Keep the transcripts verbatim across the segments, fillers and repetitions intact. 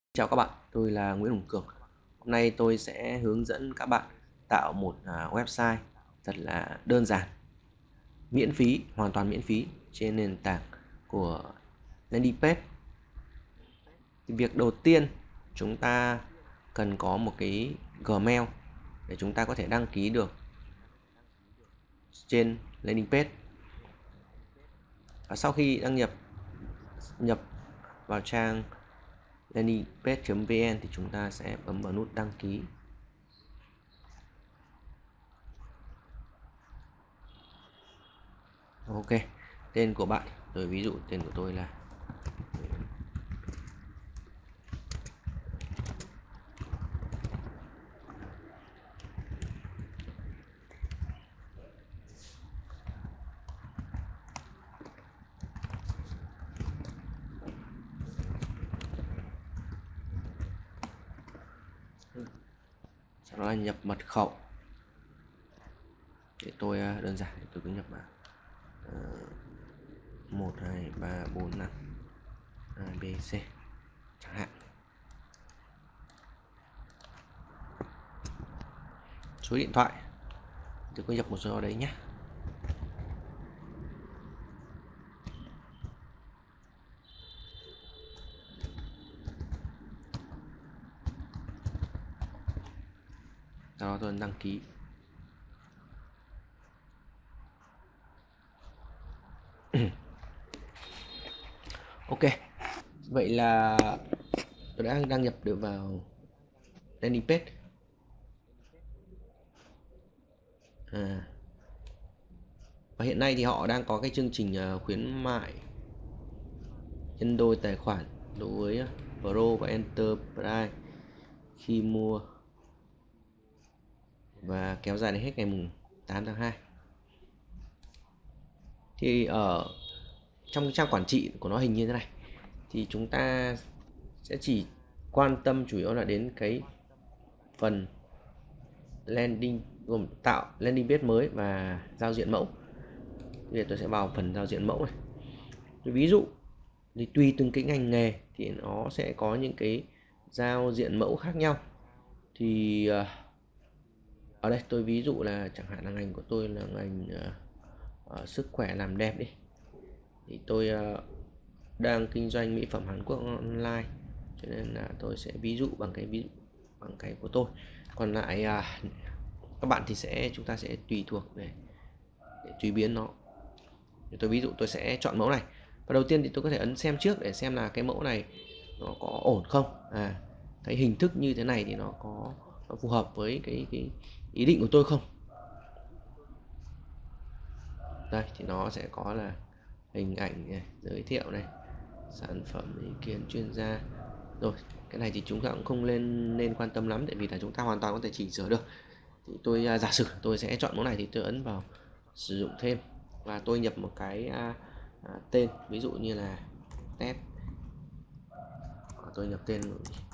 Chào các bạn, tôi là Nguyễn Hùng Cường. Hôm nay tôi sẽ hướng dẫn các bạn tạo một à, website thật là đơn giản, miễn phí, hoàn toàn miễn phí trên nền tảng của landing page. Thì việc đầu tiên chúng ta cần có một cái Gmail để chúng ta có thể đăng ký được trên landing page. Và sau khi đăng nhập nhập vào trang landing page chấm vn thì chúng ta sẽ bấm vào nút đăng ký. Ok, tên của bạn, rồi ví dụ tên của tôi là sau đó là nhập mật khẩu. Để tôi đơn giản thì tôi cứ nhập vào một hai ba bốn năm a bê xê chẳng hạn. Số điện thoại tôi cứ nhập một số đấy nhé. Sau đó tôi đăng ký. Ok, vậy là tôi đã đăng nhập được vào landing page. À, và hiện nay thì họ đang có cái chương trình khuyến mại nhân đôi tài khoản đối với Pro và Enterprise khi mua, và kéo dài đến hết ngày mùng tám tháng hai. Thì ở trong trang quản trị của nó hình như thế này, thì chúng ta sẽ chỉ quan tâm chủ yếu là đến cái phần landing, gồm tạo landing page mới và giao diện mẫu. Bây giờ tôi sẽ vào phần giao diện mẫu này. Ví dụ thì tùy từng cái ngành nghề thì nó sẽ có những cái giao diện mẫu khác nhau. Thì ở đây tôi ví dụ là chẳng hạn là ngành của tôi là ngành uh, sức khỏe làm đẹp đi, thì tôi uh, đang kinh doanh mỹ phẩm Hàn Quốc online, cho nên là tôi sẽ ví dụ bằng cái ví dụ bằng cái của tôi. Còn lại uh, các bạn thì sẽ chúng ta sẽ tùy thuộc để, để tùy biến nó. Thì tôi ví dụ tôi sẽ chọn mẫu này, và đầu tiên thì tôi có thể ấn xem trước để xem là cái mẫu này nó có ổn không. À, cái hình thức như thế này thì nó có nó phù hợp với cái, cái ý định của tôi không. Đây thì nó sẽ có là hình ảnh này, giới thiệu này, sản phẩm, ý kiến chuyên gia. Rồi cái này thì chúng ta cũng không nên nên quan tâm lắm, tại vì là chúng ta hoàn toàn có thể chỉnh sửa được. Thì tôi uh, giả sử tôi sẽ chọn mẫu này thì tôi ấn vào sử dụng thêm, và tôi nhập một cái uh, uh, tên, ví dụ như là test. Tôi nhập tên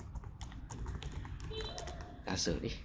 giả sử đi.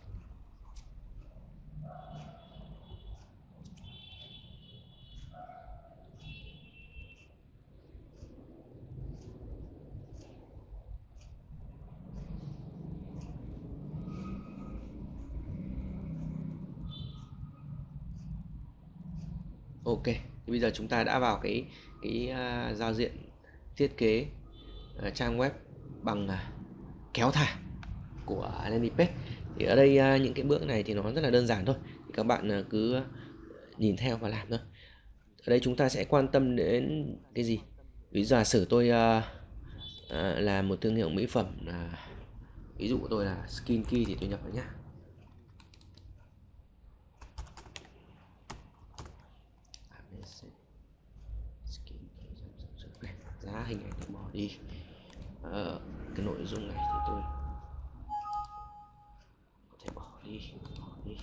Ok, thì bây giờ chúng ta đã vào cái cái uh, giao diện thiết kế uh, trang web bằng uh, kéo thả của landing page. Thì ở đây uh, những cái bước này thì nó rất là đơn giản thôi, thì các bạn uh, cứ nhìn theo và làm thôi. Ở đây chúng ta sẽ quan tâm đến cái gì? Ví dụ giả sử tôi uh, uh, là một thương hiệu mỹ phẩm, uh, ví dụ của tôi là Skin Key thì tôi nhập vào nhé. Giá hình ảnh tôi bỏ đi. Ờ, cái nội dung này thì tôi có thể bỏ đi, bỏ đi.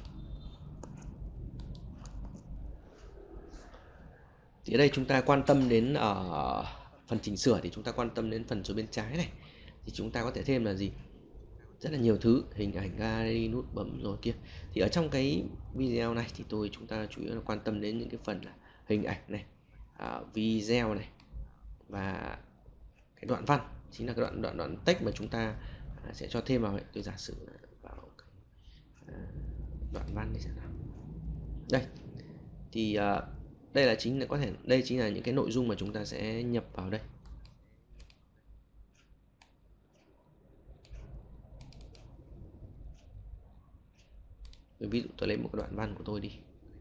Thì ở đây chúng ta quan tâm đến ở phần chỉnh sửa thì chúng ta quan tâm đến phần số bên trái này, thì chúng ta có thể thêm là gì, rất là nhiều thứ, hình ảnh, gallery, nút bấm rồi kia. Thì ở trong cái video này thì tôi chúng ta chủ yếu là quan tâm đến những cái phần là hình ảnh này, uh, video này và cái đoạn văn. chính là cái đoạn đoạn đoạn text mà chúng ta à, sẽ cho thêm vào. Tôi giả sử vào à, đoạn văn này xem nào. Đây thì à, đây là chính là có thể đây chính là những cái nội dung mà chúng ta sẽ nhập vào đây. Ví dụ tôi lấy một cái đoạn văn của tôi đi.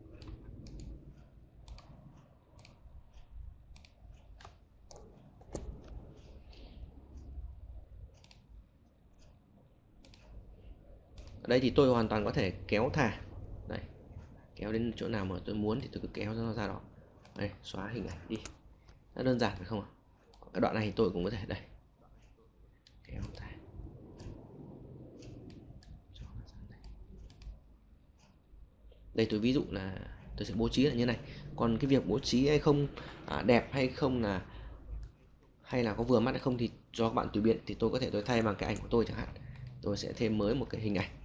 Ở đây thì tôi hoàn toàn có thể kéo thả. Đây, kéo đến chỗ nào mà tôi muốn thì tôi cứ kéo nó ra đó. Đây, xóa hình ảnh đi. Rất đơn giản phải không ạ? Cái đoạn này thì tôi cũng có thể đây. Kéo thả. Đây tôi ví dụ là tôi sẽ bố trí là như này. Còn cái việc bố trí hay không à, đẹp hay không là hay là có vừa mắt hay không thì cho các bạn tùy biện. Thì tôi có thể tôi thay bằng cái ảnh của tôi chẳng hạn. Tôi sẽ thêm mới một cái hình ảnh.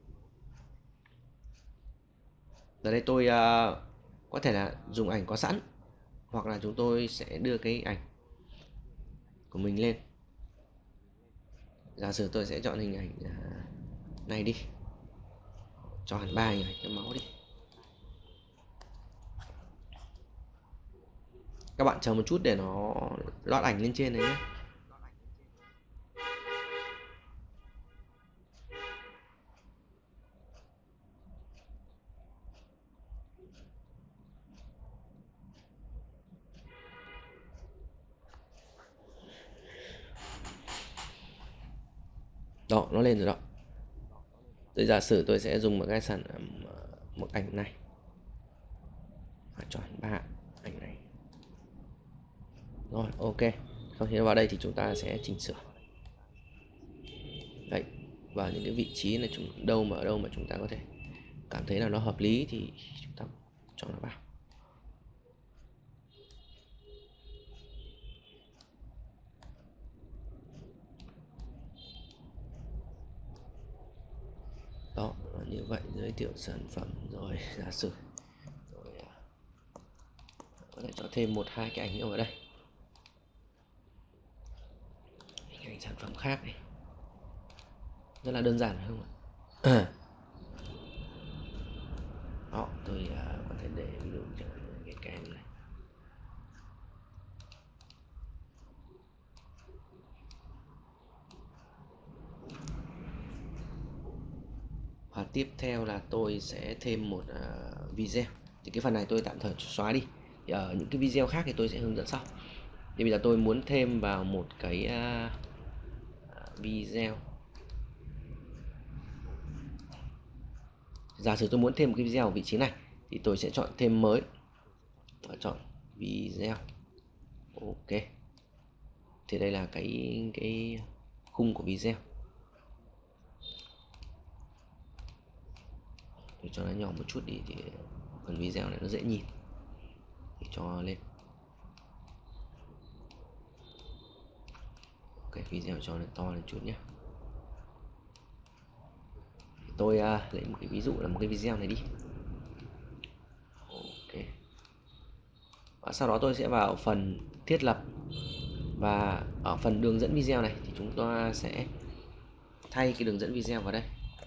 Ở đây tôi uh, có thể là dùng ảnh có sẵn, hoặc là chúng tôi sẽ đưa cái ảnh của mình lên. Giả sử tôi sẽ chọn hình ảnh uh, này đi, cho hẳn ba hình ảnh cái máu đi. Các bạn chờ một chút để nó load ảnh lên trên này nhé. Đó, nó lên rồi đó. Tôi giả sử tôi sẽ dùng một cái sản một ảnh này, chọn ba ảnh này. Rồi, ok. Sau khi vào đây thì chúng ta sẽ chỉnh sửa. Đấy, vào những cái vị trí này chúng đâu mà ở đâu mà chúng ta có thể cảm thấy là nó hợp lý thì chúng ta chọn nó vào. Đó, như vậy giới thiệu sản phẩm rồi giả sử rồi có thể cho thêm một hai cái ảnh nữa vào đây, hình ảnh sản phẩm khác này, rất là đơn giản phải không ạ? Đó, tôi uh, có thể để ví dụ cho cái kem này. Và tiếp theo là tôi sẽ thêm một uh, video. Thì cái phần này tôi tạm thời xóa đi. Thì ở những cái video khác thì tôi sẽ hướng dẫn sau. Thì bây giờ tôi muốn thêm vào một cái uh, video. Giả sử tôi muốn thêm một cái video ở vị trí này thì tôi sẽ chọn thêm mới và chọn video. Ok. Thì đây là cái cái khung của video. Tôi cho nó nhỏ một chút đi thì phần video này nó dễ nhìn. Thì cho lên. Ok, video cho nó to lên chút nhé. Tôi uh, lấy một cái ví dụ là một cái video này đi. Ok. Và sau đó tôi sẽ vào phần thiết lập, và ở phần đường dẫn video này thì chúng ta sẽ thay cái đường dẫn video vào đây.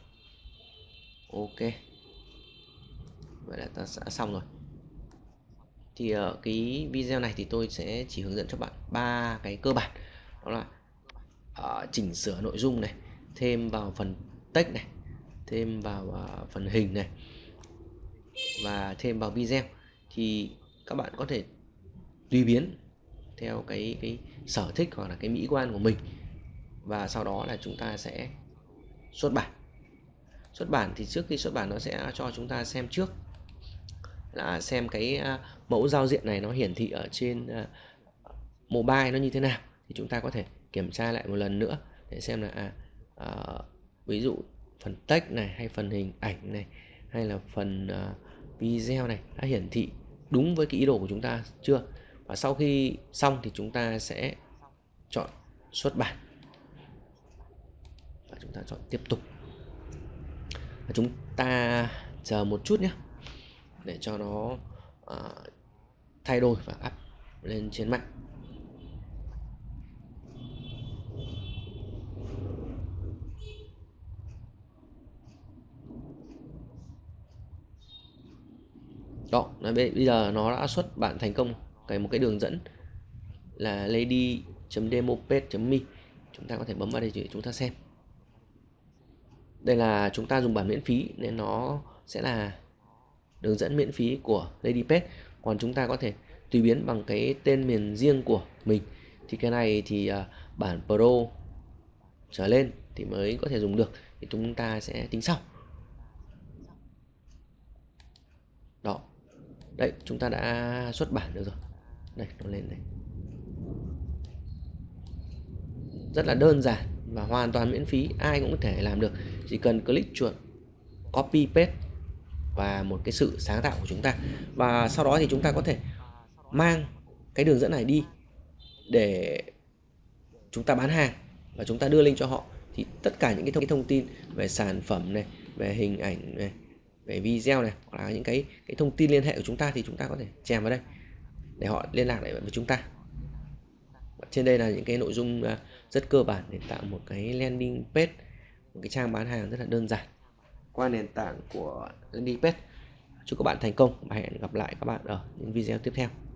Ok. Vậy là ta đã xong rồi. Thì ở cái video này thì tôi sẽ chỉ hướng dẫn cho bạn ba cái cơ bản. Đó là uh, chỉnh sửa nội dung này, thêm vào phần text này, thêm vào uh, phần hình này, và thêm vào video. Thì các bạn có thể tùy biến theo cái cái sở thích hoặc là cái mỹ quan của mình, và sau đó là chúng ta sẽ xuất bản. Xuất bản thì trước khi xuất bản nó sẽ cho chúng ta xem trước là xem cái uh, mẫu giao diện này nó hiển thị ở trên uh, mobile nó như thế nào, thì chúng ta có thể kiểm tra lại một lần nữa để xem là à, uh, ví dụ phần text này hay phần hình ảnh này hay là phần uh, video này đã hiển thị đúng với cái ý đồ của chúng ta chưa. Và sau khi xong thì chúng ta sẽ chọn xuất bản và chúng ta chọn tiếp tục. Và chúng ta chờ một chút nhé để cho nó uh, thay đổi và up lên trên mạng. Đó, bây giờ nó đã xuất bản thành công cái một cái đường dẫn là lady chấm demo page chấm me. Chúng ta có thể bấm vào đây để chúng ta xem. Đây là chúng ta dùng bản miễn phí nên nó sẽ là đường dẫn miễn phí của Lady Page. Còn chúng ta có thể tùy biến bằng cái tên miền riêng của mình. Thì cái này thì bản Pro trở lên thì mới có thể dùng được. Thì chúng ta sẽ tính sau. Đó. Đấy, chúng ta đã xuất bản được rồi. Đây, nó lên đây. Rất là đơn giản và hoàn toàn miễn phí, ai cũng có thể làm được. Chỉ cần click chuột copy paste và một cái sự sáng tạo của chúng ta. Và sau đó thì chúng ta có thể mang cái đường dẫn này đi để chúng ta bán hàng và chúng ta đưa link cho họ. Thì tất cả những cái thông, cái thông tin về sản phẩm này, về hình ảnh này, về video này, hoặc là những cái cái thông tin liên hệ của chúng ta thì chúng ta có thể chèn vào đây để họ liên lạc lại với chúng ta. Trên đây là những cái nội dung rất cơ bản để tạo một cái landing page, một cái trang bán hàng rất là đơn giản qua nền tảng của landing page. Chúc các bạn thành công và hẹn gặp lại các bạn ở những video tiếp theo.